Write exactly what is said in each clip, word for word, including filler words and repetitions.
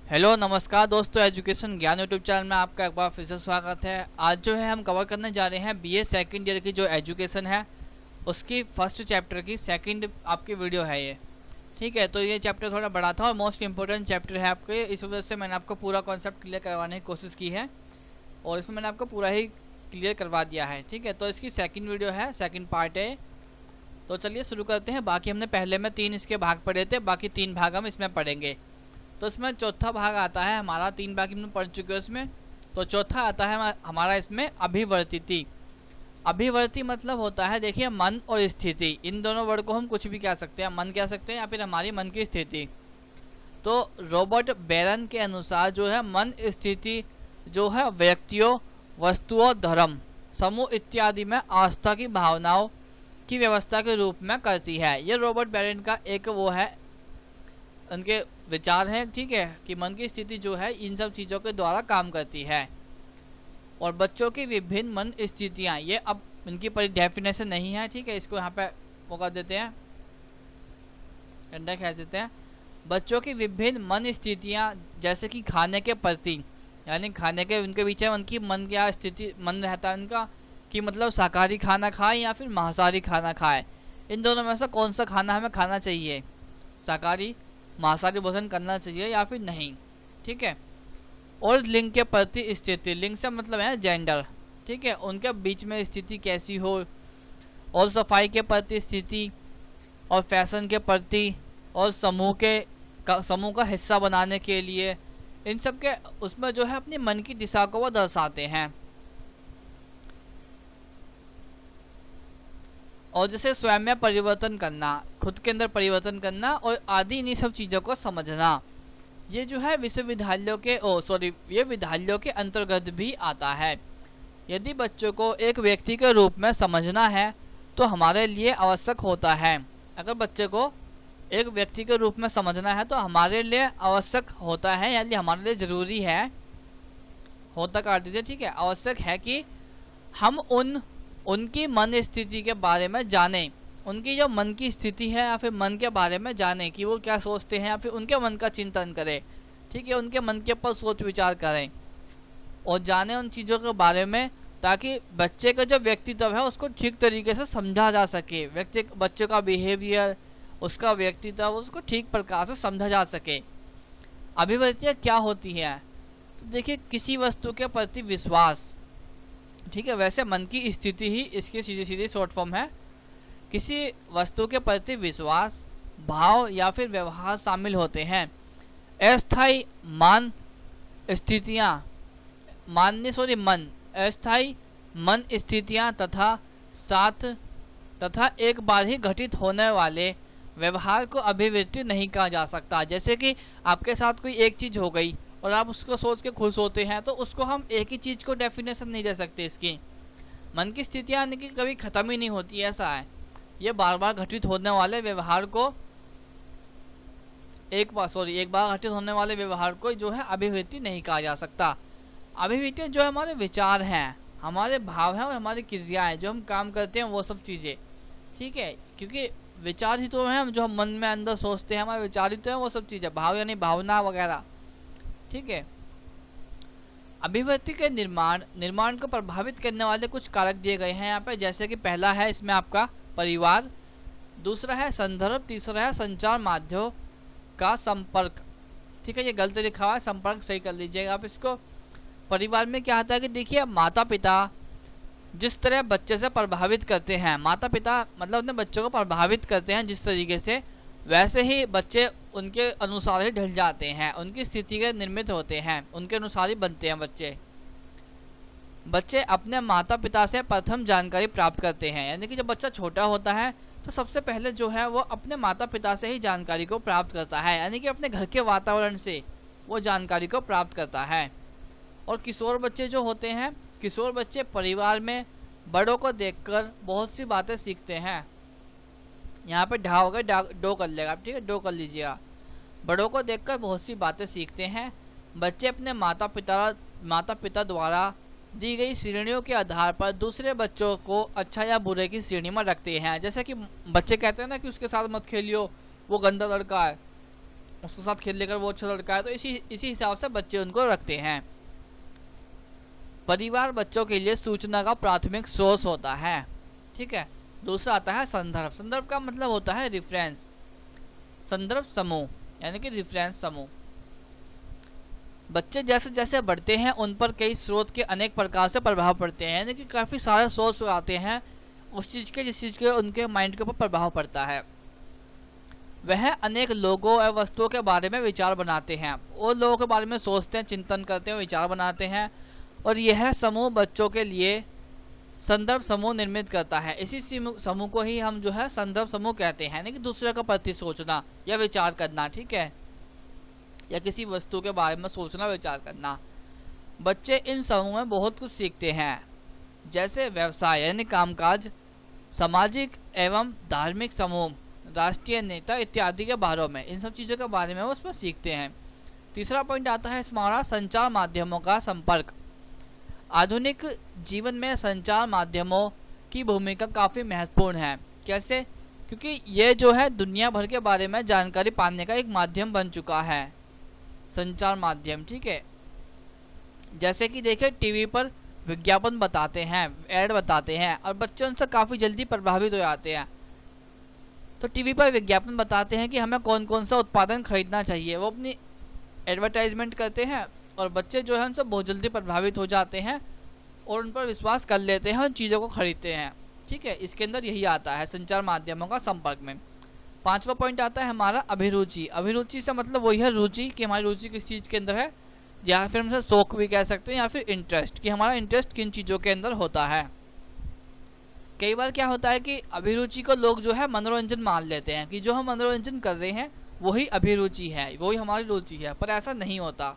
Hello नमस्कार दोस्तों, education ज्ञान यूट्यूब चैनल में आपका एक बार फिर से स्वागत है। आज जो है हम कवर करने जा रहे हैं बीए सेकंड ईयर की जो एजुकेशन है उसकी फर्स्ट चैप्टर की सेकंड आपकी वीडियो है ये। ठीक है, तो ये चैप्टर थोड़ा बड़ा था और मोस्ट इंपॉर्टेंट चैप्टर है आपके, इस वजह से मैंने आपको पूरा कॉन्सेप्ट क्लियर करवाने की कोशिश की है और इसमें मैंने आपको पूरा ही क्लियर करवा दिया है। ठीक है, तो इसकी सेकेंड वीडियो है, सेकेंड पार्ट है। तो चलिए शुरू करते हैं। बाकी हमने पहले में तीन इसके भाग पढ़े थे, बाकी तीन भाग हम इसमें पढ़ेंगे। तो इसमें चौथा भाग आता है हमारा, तीन भाग हमने पढ़ चुके हैं उसमें। तो चौथा आता है हमारा इसमें अभिवर्तिति। अभिवर्ती मतलब होता है, देखिए, मन और स्थिति, इन दोनों वर्ड को हम कुछ भी कह सकते हैं। मन कह सकते हैं या फिर हमारी मन की स्थिति। तो रॉबर्ट बेरन के अनुसार जो है मन स्थिति जो है व्यक्तियों, वस्तुओं, धर्म, समूह इत्यादि में आस्था की भावनाओं की व्यवस्था के रूप में करती है। ये रॉबर्ट बेरन का एक वो है, उनके विचार हैं। ठीक है, कि मन की स्थिति जो है इन सब चीज़ों के द्वारा काम करती है। और बच्चों की विभिन्न मन स्थितियां, ये अब इनकी पूरी डेफिनेशन नहीं है। ठीक है, इसको यहाँ पे मौका देते हैं, डंडा खींच देते हैं। बच्चों की विभिन्न मन स्थितियां जैसे कि खाने के प्रति, यानी खाने के उनके पीछे उनकी मन क्या स्थिति, मन रहता है उनका कि मतलब शाकाहारी खाना खाए या फिर मांसाहारी खाना खाए। इन दोनों में से कौन सा खाना हमें खाना चाहिए, शाकाहारी मांसाहारी भोजन करना चाहिए या फिर नहीं। ठीक है, और लिंग के प्रति स्थिति, लिंग से मतलब है जेंडर। ठीक है, उनके बीच में स्थिति कैसी हो, और सफाई के प्रति स्थिति, और फैशन के प्रति, और समूह के का, समूह का हिस्सा बनाने के लिए, इन सब के उसमें जो है अपनी मन की दिशा को वो दर्शाते हैं। और जैसे स्वयं में परिवर्तन करना, खुद के अंदर परिवर्तन करना और आदि इन्हीं सब चीज़ों को समझना, ये जो है विश्वविद्यालयों के ओ सॉरी ये विद्यालयों के अंतर्गत भी आता है। यदि बच्चों को एक व्यक्ति के रूप में समझना है तो हमारे लिए आवश्यक होता है, अगर बच्चे को एक व्यक्ति के रूप में समझना है तो हमारे लिए आवश्यक होता है, यानी हमारे लिए ज़रूरी है, होता काट दीजिए। ठीक है, आवश्यक है कि हम उन उनकी मन स्थिति के बारे में जानें, उनकी जो मन की स्थिति है या फिर मन के बारे में जानें कि वो क्या सोचते हैं, या फिर उनके मन का चिंतन करें। ठीक है, उनके मन के ऊपर सोच विचार करें और जानें उन चीज़ों के बारे में, ताकि बच्चे का जो व्यक्तित्व है उसको ठीक तरीके से समझा जा सके। व्यक्ति बच्चे का बिहेवियर, उसका व्यक्तित्व, उसको ठीक प्रकार से समझा जा सके। अभिव्यक्तियाँ क्या होती हैं, तो देखिए, किसी वस्तु के प्रति विश्वास। ठीक है, वैसे मन की स्थिति ही इसकी सीधी सीधी शॉर्ट फॉर्म है। किसी वस्तु के प्रति विश्वास, भाव या फिर व्यवहार शामिल होते हैं। अस्थायी मान स्थितियां, मानने सॉरी मन अस्थायी मन स्थितियां तथा साथ तथा एक बार ही घटित होने वाले व्यवहार को अभिव्यक्ति नहीं कहा जा सकता। जैसे कि आपके साथ कोई एक चीज हो गई और आप उसको सोच के खुश होते हैं, तो उसको हम एक ही चीज को डेफिनेशन नहीं दे सकते इसकी। मन की स्थितियां यानी कि कभी खत्म ही नहीं होती, ऐसा है। ये बार बार घटित होने वाले व्यवहार को एक बार सॉरी एक बार घटित होने वाले व्यवहार को जो है अभिव्यक्ति नहीं कहा जा सकता। अभिव्यक्ति जो हमारे विचार हैं, हमारे भाव हैं और हमारी क्रियाएं, जो हम काम करते हैं वो सब चीजें। ठीक है, क्योंकि विचार ही तो है, जो हम मन में अंदर सोचते हैं, हमारे विचार ही तो है वो सब चीजें, भाव यानी भावना वगैरह। ठीक है, अभिव्यक्ति के निर्माण निर्माण को प्रभावित करने वाले कुछ कारक दिए गए हैं यहाँ पे। जैसे कि पहला है इसमें आपका परिवार, दूसरा है संदर्भ, तीसरा है संचार माध्यम का संपर्क। ठीक है, ये गलत लिखा हुआ है, संपर्क सही कर लीजिएगा आप इसको। परिवार में क्या होता है कि देखिए, माता पिता जिस तरह बच्चे से प्रभावित करते हैं, माता पिता मतलब अपने बच्चों को प्रभावित करते हैं जिस तरीके से, वैसे ही बच्चे उनके अनुसार ही ढल जाते हैं, उनकी स्थिति के निर्मित होते हैं, उनके अनुसार ही बनते हैं बच्चे। बच्चे अपने माता पिता से प्रथम जानकारी प्राप्त करते हैं, यानी कि जब बच्चा छोटा होता है तो सबसे पहले जो है वो अपने माता पिता से ही जानकारी को प्राप्त करता है, यानी कि अपने घर के वातावरण से वो जानकारी को प्राप्त करता है। और किशोर बच्चे जो होते हैं, किशोर बच्चे परिवार में बड़ों को देखकर बहुत सी बातें सीखते हैं। यहाँ पे ढा हो गया, डो कर लेगा, ठीक है, डो कर लीजिएगा। बड़ों को देखकर बहुत सी बातें सीखते हैं। बच्चे अपने माता पिता माता पिता द्वारा दी गई श्रेणियों के आधार पर दूसरे बच्चों को अच्छा या बुरे की श्रेणी में रखते हैं। जैसे कि बच्चे कहते हैं ना कि उसके साथ मत खेलियो, वो गंदा लड़का है, उसके साथ खेल लेकर वो अच्छा लड़का है, तो इसी इसी हिसाब से बच्चे उनको रखते हैं। परिवार बच्चों के लिए सूचना का प्राथमिक सोर्स होता है, ठीक है। दूसरा आता है संदर्भ। संदर्भ का मतलब होता है रेफरेंस, संदर्भ समूह यानी कि रेफरेंस समूह। बच्चे जैसे जैसे बढ़ते हैं उन पर कई स्रोत के अनेक प्रकार से प्रभाव पड़ते हैं, यानी कि काफ़ी सारे सोर्स आते हैं उस चीज़ के जिस चीज़ के उनके माइंड के ऊपर प्रभाव पड़ता है। वह अनेक लोगों और वस्तुओं के बारे में विचार बनाते हैं, और लोगों के बारे में सोचते हैं, चिंतन करते हैं, विचार बनाते हैं, और यह समूह बच्चों के लिए संदर्भ समूह निर्मित करता है। इसी समूह को ही हम जो है संदर्भ समूह कहते हैं, यानी कि दूसरे का प्रति सोचना या विचार करना, ठीक है, या किसी वस्तु के बारे में सोचना विचार करना। बच्चे इन समूह में बहुत कुछ सीखते हैं, जैसे व्यवसाय यानी कामकाज, सामाजिक एवं धार्मिक समूह, राष्ट्रीय नेता इत्यादि के बारे में, इन सब चीज़ों के बारे में वो उसमें सीखते हैं। तीसरा पॉइंट आता है हमारा संचार माध्यमों का संपर्क। आधुनिक जीवन में संचार माध्यमों की भूमिका काफ़ी महत्वपूर्ण है। कैसे? क्योंकि ये जो है दुनिया भर के बारे में जानकारी पाने का एक माध्यम बन चुका है, संचार माध्यम, ठीक है। जैसे कि देखिए टीवी पर विज्ञापन बताते हैं, ऐड बताते हैं, और बच्चे उनसे काफ़ी जल्दी प्रभावित हो जाते हैं। तो टीवी पर विज्ञापन बताते हैं कि हमें कौन कौन सा उत्पादन खरीदना चाहिए, वो अपनी एडवर्टाइजमेंट करते हैं, और बच्चे जो है उनसे बहुत जल्दी प्रभावित हो जाते हैं और उन पर विश्वास कर लेते हैं, उन चीज़ों को खरीदते हैं, ठीक है। इसके अंदर यही आता है संचार माध्यमों का संपर्क में। पांचवा पॉइंट आता है हमारा अभिरुचि। अभिरुचि से मतलब वही है रुचि, कि हमारी रुचि किस चीज़ के अंदर है, या फिर हम शौक भी कह सकते हैं, या फिर इंटरेस्ट, कि हमारा इंटरेस्ट किन चीज़ों के अंदर होता है। कई बार क्या होता है कि अभिरुचि को लोग जो है मनोरंजन मान लेते हैं, कि जो हम मनोरंजन कर रहे हैं वही अभिरुचि है, वही हमारी रुचि है, पर ऐसा नहीं होता।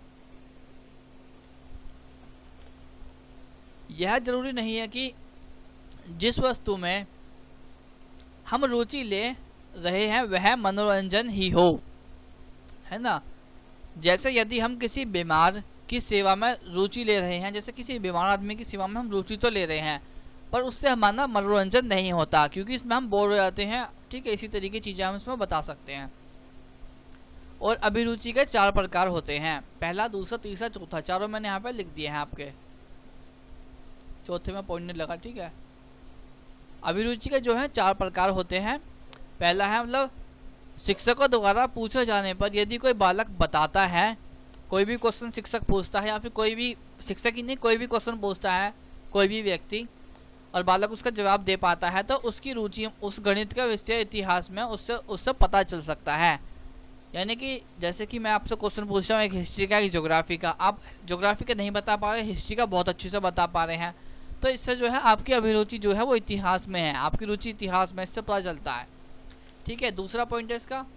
यह जरूरी नहीं है कि जिस वस्तु में हम रुचि ले रहे हैं वह मनोरंजन ही हो, है ना। जैसे यदि हम किसी बीमार की सेवा में रुचि ले रहे हैं, जैसे किसी बीमार आदमी की सेवा में हम रुचि तो ले रहे हैं, पर उससे हमारा मनोरंजन नहीं होता, क्योंकि इसमें हम बोर हो जाते हैं, ठीक है। इसी तरीके की चीज़ें हम इसमें बता सकते हैं। और अभिरुचि के चार प्रकार होते हैं, पहला, दूसरा, तीसरा, चौथा, चारों मैंने यहाँ पे लिख दिए हैं आपके, चौथे में पॉइंट नहीं लगा, ठीक है। अभिरुचि के जो है चार प्रकार होते हैं। पहला है मतलब शिक्षकों द्वारा पूछे जाने पर यदि कोई बालक बताता है, कोई भी क्वेश्चन शिक्षक पूछता है, या फिर कोई भी शिक्षक ही नहीं कोई भी क्वेश्चन पूछता है कोई भी व्यक्ति, और बालक उसका जवाब दे पाता है, तो उसकी रुचि उस गणित का विषय इतिहास में उससे उससे पता चल सकता है। यानी कि जैसे कि मैं आपसे क्वेश्चन पूछ रहा हूँ एक हिस्ट्री का, एक ज्योग्राफी का, आप ज्योग्राफी का नहीं बता पा रहे, हिस्ट्री का बहुत अच्छे से बता पा रहे हैं, तो इससे जो है आपकी अभिरुचि जो है वो इतिहास में है, आपकी रुचि इतिहास में, इससे पता चलता है, ठीक है। दूसरा पॉइंट है इसका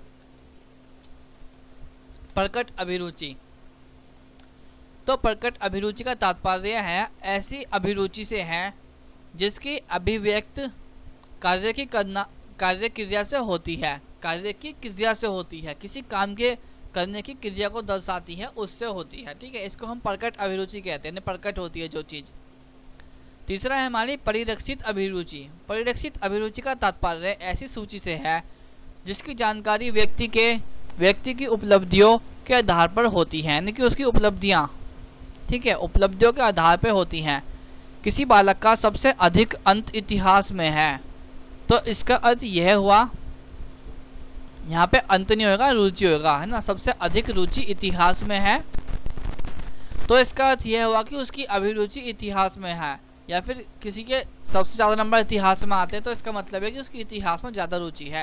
प्रकट अभिरुचि। तो प्रकट अभिरुचि का तात्पर्य है ऐसी अभिरुचि से है जिसकी अभिव्यक्त कार्य की करना कार्य क्रिया से होती है, कार्य की क्रिया से होती है, किसी काम के करने की क्रिया को दर्शाती है, उससे होती है, ठीक है। इसको हम प्रकट अभिरुचि कहते हैं, प्रकट होती है जो चीज। तीसरा है हमारी परिरक्षित अभिरुचि। परिरक्षित अभिरुचि का तात्पर्य ऐसी सूची से है जिसकी जानकारी व्यक्ति के व्यक्ति की उपलब्धियों के आधार पर होती है, यानी कि उसकी उपलब्धियां, ठीक है, उपलब्धियों के आधार पर होती हैं। किसी बालक का सबसे अधिक अंक इतिहास में है, तो इसका अर्थ यह हुआ, यहाँ पे अंत नहीं होगा, रुचि होगा, है ना। सबसे अधिक रुचि इतिहास में है, तो इसका अर्थ यह हुआ कि उसकी अभिरुचि इतिहास में है, या फिर किसी के सबसे ज्यादा नंबर इतिहास में आते हैं, तो इसका मतलब है कि उसकी इतिहास में ज्यादा रुचि है।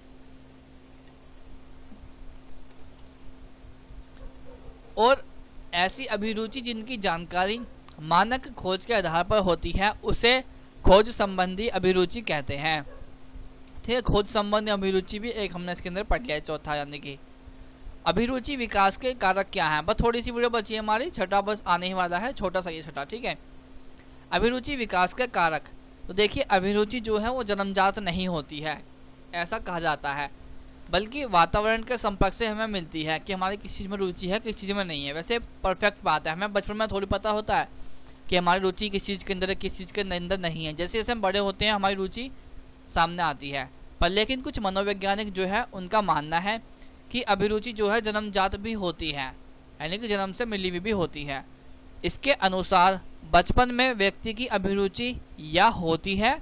और ऐसी अभिरुचि जिनकी जानकारी मानक खोज के आधार पर होती है उसे खोज संबंधी अभिरुचि कहते हैं, ठीक है। खोज संबंधी अभिरुचि भी एक हमने इसके अंदर पढ़ लिया है, चौथा। यानी कि अभिरुचि विकास के कारक क्या हैं, बस थोड़ी सी वीडियो बची है हमारी, छठा बस आने ही वाला है, छोटा सा ये छठा, ठीक है। अभिरुचि विकास के कारक, तो देखिए अभिरुचि जो है वो जन्मजात नहीं होती है, ऐसा कहा जाता है, बल्कि वातावरण के संपर्क से हमें मिलती है कि हमारी किस चीज़ में रुचि है, किस चीज़ में नहीं है। वैसे परफेक्ट बात है, हमें बचपन में थोड़ी पता होता है कि हमारी रुचि किस चीज़ के अंदर है, किस चीज़ के अंदर नहीं है। जैसे जैसे हम बड़े होते हैं हमारी रुचि सामने आती है, पर लेकिन कुछ मनोवैज्ञानिक जो है उनका मानना है कि अभिरुचि जो है जन्मजात भी होती है, यानी कि जन्म से मिली हुई भी होती है। इसके अनुसार बचपन में व्यक्ति की अभिरुचि या होती है,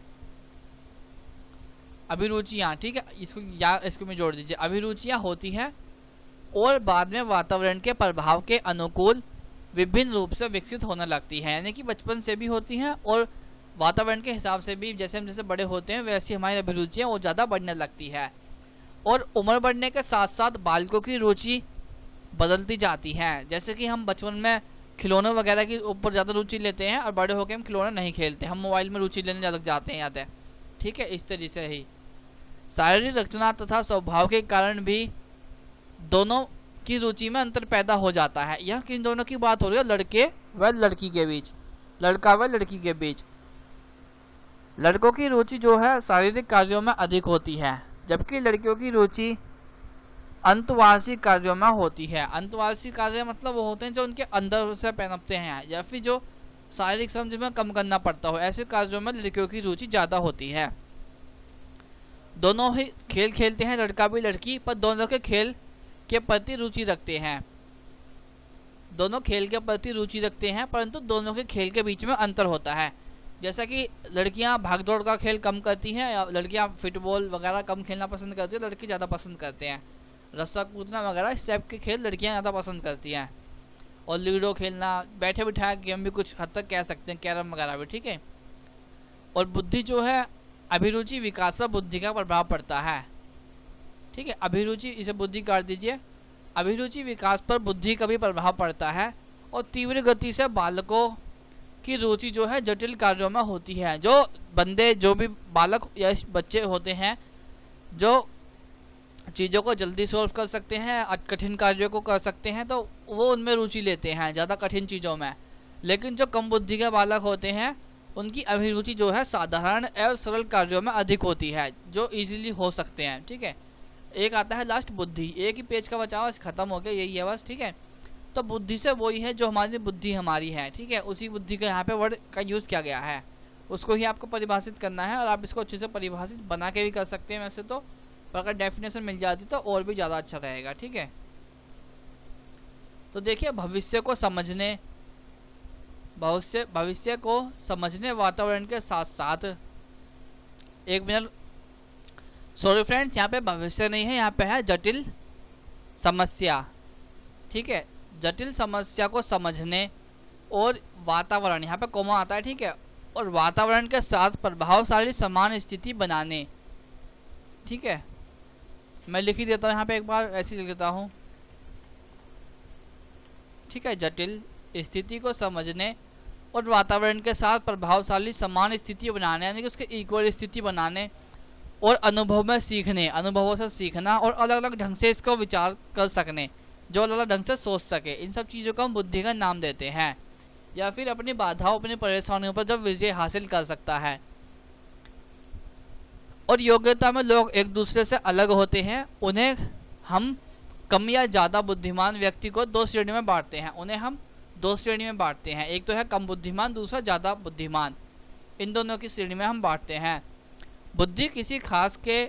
अभिरुचियां, ठीक है, इसको या इसको में जोड़ दीजिए, अभिरुचियां होती है और बाद में वातावरण के प्रभाव के अनुकूल विभिन्न रूप से विकसित होने लगती है। यानी कि बचपन से भी होती हैं और वातावरण के हिसाब से भी, जैसे हम जैसे बड़े होते हैं वैसी हमारी अभिरुचियां वो ज़्यादा बढ़ने लगती है। और उम्र बढ़ने के साथ साथ बालकों की रुचि बदलती जाती है। जैसे कि हम बचपन में खिलौनों वगैरह के ऊपर ज़्यादा रुचि लेते हैं और बड़े होकर हम खिलौने नहीं खेलते, हम मोबाइल में रुचि लेने लग जाते हैं, याद है, ठीक है। इस तरीके से ही शारीरिक रचना तथा स्वभाव के कारण भी दोनों की रुचि में अंतर पैदा हो जाता है। यह किन दोनों की बात हो रही है? लड़के व लड़की के बीच, लड़का व लड़की के बीच। लड़कों की रुचि जो है शारीरिक कार्यों में अधिक होती है, जबकि लड़कियों की रुचि अंतवार्षिक कार्यों में होती है। अंतवार्षिक कार्य मतलब वो होते हैं जो उनके अंदर से पनपते हैं या फिर जो शारीरिक श्रम में कम करना पड़ता हो, ऐसे कार्यों में लड़कियों की रुचि ज़्यादा होती है। दोनों ही खेल खेलते हैं, लड़का भी लड़की, पर दोनों के खेल के प्रति रुचि रखते हैं, दोनों खेल के प्रति रुचि रखते हैं, परंतु दोनों के खेल के बीच में अंतर होता है। जैसा कि लड़कियां भागदौड़ का खेल कम करती हैं, या लड़कियां फुटबॉल वगैरह कम खेलना पसंद करती हैं, लड़के ज़्यादा पसंद करते हैं। रस्सा कूदना वगैरह इस टाइप के खेल लड़कियां ज़्यादा पसंद करती हैं। और लूडो खेलना, बैठे बिठाए गेम भी कुछ हद तक कह सकते हैं, कैरम वगैरह भी, ठीक है। और बुद्धि जो है, अभिरुचि विकास पर बुद्धि का प्रभाव पड़ता है, ठीक है। अभिरुचि, इसे बुद्धि काट दीजिए। अभिरुचि विकास पर बुद्धि का भी प्रभाव पड़ता है और तीव्र गति से बालकों की रुचि जो है जटिल कार्यों में होती है। जो बंदे, जो भी बालक या बच्चे होते हैं जो चीज़ों को जल्दी सॉल्व कर सकते हैं, कठिन कार्यों को कर सकते हैं, तो वो उनमें रुचि लेते हैं ज़्यादा कठिन चीज़ों में। लेकिन जो कम बुद्धि के बालक होते हैं उनकी अभिरुचि जो है साधारण एवं सरल कार्यों में अधिक होती है, जो इजीली हो सकते हैं, ठीक है। एक आता है लास्ट बुद्धि, एक ही पेज का बचाव, खत्म हो गया, यही है बस, ठीक है। तो बुद्धि से वही है जो हमारी बुद्धि हमारी है, ठीक है, उसी बुद्धि का यहाँ पे वर्ड का यूज़ किया गया है, उसको ही आपको परिभाषित करना है। और आप इसको अच्छे से परिभाषित बना के भी कर सकते हैं वैसे तो, पर अगर डेफिनेशन मिल जाती तो और भी ज़्यादा अच्छा रहेगा, ठीक है। तो देखिए, भविष्य को समझने भविष्य भविष्य को समझने वातावरण के साथ साथ, एक मिनट, सॉरी फ्रेंड्स, यहाँ पे भविष्य नहीं है, यहाँ पे है जटिल समस्या, ठीक है। जटिल समस्या को समझने और वातावरण, यहाँ पे कोमा आता है, ठीक है, और वातावरण के साथ प्रभावशाली समान स्थिति बनाने, ठीक है। मैं लिख ही देता हूँ यहाँ पे, एक बार ऐसे लिख देता हूँ, ठीक है। जटिल स्थिति को समझने और वातावरण के साथ प्रभावशाली समान स्थिति बनाने, यानी कि उसके इक्वल स्थिति बनाने, और अनुभव में सीखने, अनुभवों से सीखना, और अलग अलग ढंग से इसको विचार कर सकने, जो अलग अलग ढंग से सोच सके, इन सब चीज़ों को हम बुद्धि का नाम देते हैं। या फिर अपनी बाधाओं, अपनी परेशानियों पर जब विजय हासिल कर सकता है। और योग्यता में लोग एक दूसरे से अलग होते हैं, उन्हें हम कम या ज़्यादा बुद्धिमान व्यक्ति को दो श्रेणी में बांटते हैं, उन्हें हम दो श्रेणी में बांटते हैं, एक तो है कम बुद्धिमान, दूसरा ज़्यादा बुद्धिमान, इन दोनों की श्रेणी में हम बांटते हैं। बुद्धि किसी खास के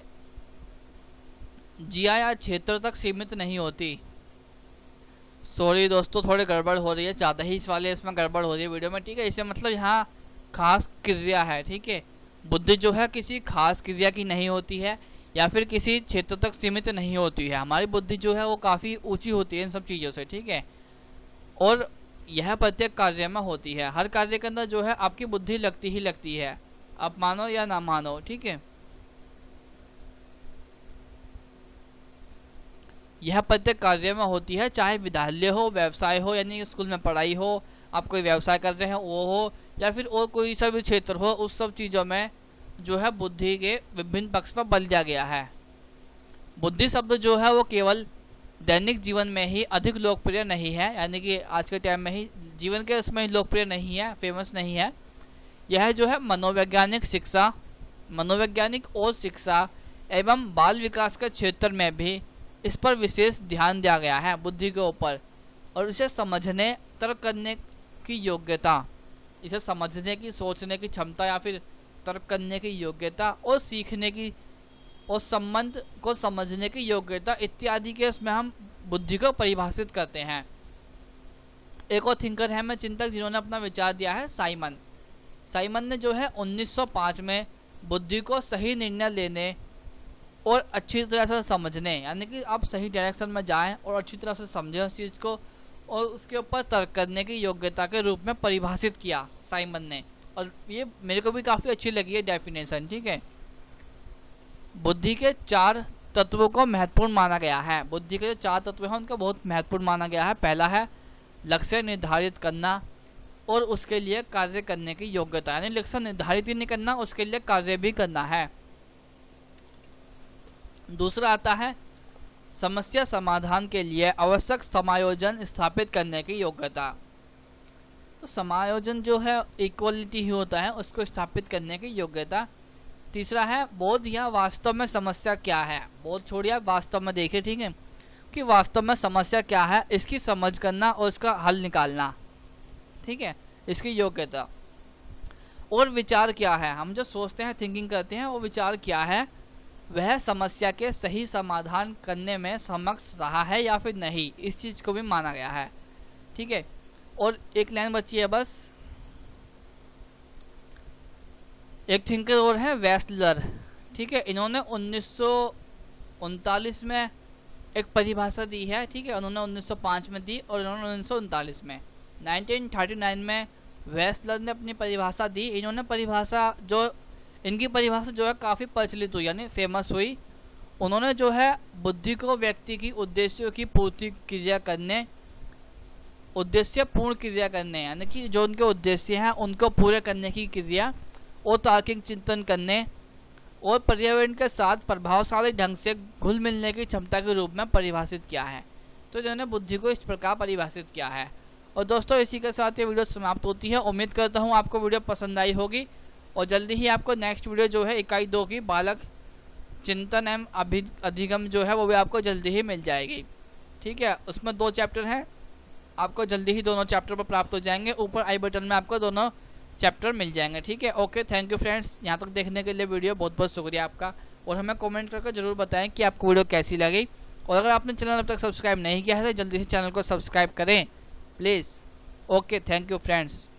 जिया या क्षेत्र तक सीमित नहीं होती। सॉरी दोस्तों, थोड़ी गड़बड़ हो रही है, ज़्यादा ही इस वाले इसमें गड़बड़ हो रही है वीडियो में, ठीक है। इसे मतलब यहाँ खास क्रिया है, ठीक है। बुद्धि जो है किसी खास क्रिया की नहीं होती है या फिर किसी क्षेत्र तक सीमित नहीं होती है। हमारी बुद्धि जो है वो काफ़ी ऊंची होती है इन सब चीज़ों से, ठीक है। और यह प्रत्येक कार्य में होती है, हर कार्य के अंदर जो है आपकी बुद्धि लगती ही लगती है, आप मानो या ना मानो, ठीक है। यह प्रत्येक कार्य में होती है, चाहे विद्यालय हो, व्यवसाय हो, यानी स्कूल में पढ़ाई हो, आप कोई व्यवसाय कर रहे हैं वो हो, या फिर और कोई सा भी क्षेत्र हो, उस सब चीज़ों में जो है बुद्धि के विभिन्न पक्ष पर बल दिया गया है। बुद्धि शब्द जो है वो केवल दैनिक जीवन में ही अधिक लोकप्रिय नहीं है, यानी कि आज के टाइम में ही जीवन के उसमें ही लोकप्रिय नहीं है, फेमस नहीं है। यह जो है मनोवैज्ञानिक शिक्षा, मनोवैज्ञानिक और शिक्षा एवं बाल विकास के क्षेत्र में भी इस पर विशेष ध्यान दिया गया है, बुद्धि के ऊपर। और इसे समझने, तर्क करने की योग्यता, इसे समझने की, सोचने की क्षमता या फिर तर्क करने की योग्यता और सीखने की और संबंध को समझने की योग्यता इत्यादि के इसमें हम बुद्धि को परिभाषित करते हैं। एक और थिंकर है मैं चिंतक जिन्होंने अपना विचार दिया है साइमन। साइमन ने जो है उन्नीस सौ पाँच में बुद्धि को सही निर्णय लेने और अच्छी तरह से समझने, यानी कि आप सही डायरेक्शन में जाएं और अच्छी तरह से समझें उस चीज़ को और उसके ऊपर तर्क करने की योग्यता के रूप में परिभाषित किया साइमन ने। और ये मेरे को भी काफ़ी अच्छी लगी है डेफिनेशन। ठीक है, बुद्धि के चार तत्वों को महत्वपूर्ण माना गया है। बुद्धि के जो चार तत्व हैं उनका बहुत महत्वपूर्ण माना गया है। पहला है लक्ष्य निर्धारित करना और उसके लिए कार्य करने की योग्यता, यानी लक्ष्य निर्धारित ही नहीं करना, उसके लिए कार्य भी करना है। दूसरा आता है समस्या समाधान के लिए आवश्यक समायोजन स्थापित करने की योग्यता। तो समायोजन जो है इक्वलिटी ही होता है, उसको स्थापित करने की योग्यता। तीसरा है बोध या वास्तव में समस्या क्या है। बोध छोड़िए, वास्तव में देखिए, ठीक है, कि वास्तव में समस्या क्या है, इसकी समझ करना और उसका हल निकालना। ठीक है, इसकी योग्यता। और विचार क्या है, हम जो सोचते हैं, थिंकिंग करते हैं, वो विचार क्या है, वह समस्या के सही समाधान करने में समक्ष रहा है या फिर नहीं, इस चीज को भी माना गया है। ठीक है, और एक लाइन बची है बस, एक थिंकर और है वेस्लर। ठीक है, इन्होंने उन्नीस सौ उनतालीस में एक परिभाषा दी है। ठीक है, उन्होंने उन्नीस सौ पाँच में दी और इन्होंने उन्नीस सौ उनतालीस में उन्नीस सौ उनतालीस में वेस्लर ने अपनी परिभाषा दी। इन्होंने परिभाषा जो इनकी परिभाषा जो है काफ़ी प्रचलित हुई, यानी फेमस हुई। उन्होंने जो है बुद्धि को व्यक्ति की उद्देश्यों की पूर्ति क्रिया करने, उद्देश्य पूर्ण क्रिया करने, यानी कि जो उनके उद्देश्य हैं उनको पूरे करने की क्रिया और तार्किक चिंतन करने और पर्यावरण के साथ प्रभावशाली ढंग से घुल मिलने की क्षमता के रूप में परिभाषित किया है। तो इन्होंने बुद्धि को इस प्रकार परिभाषित किया है। और दोस्तों इसी के साथ ये वीडियो समाप्त होती है। उम्मीद करता हूँ आपको वीडियो पसंद आई होगी और जल्दी ही आपको नेक्स्ट वीडियो जो है इकाई दो की बालक चिंतन एवं अभि अधिगम जो है वो भी आपको जल्दी ही मिल जाएगी। ठीक है, उसमें दो चैप्टर हैं, आपको जल्दी ही दोनों चैप्टर पर प्राप्त हो जाएंगे। ऊपर आई बटन में आपको दोनों चैप्टर मिल जाएंगे। ठीक है, ओके, थैंक यू फ्रेंड्स, यहाँ तक देखने के लिए वीडियो बहुत बहुत शुक्रिया आपका। और हमें कमेंट करके जरूर बताएं कि आपको वीडियो कैसी लगी। और अगर आपने चैनल अब तक सब्सक्राइब नहीं किया है तो जल्दी से चैनल को सब्सक्राइब करें please. Okay, thank you friends.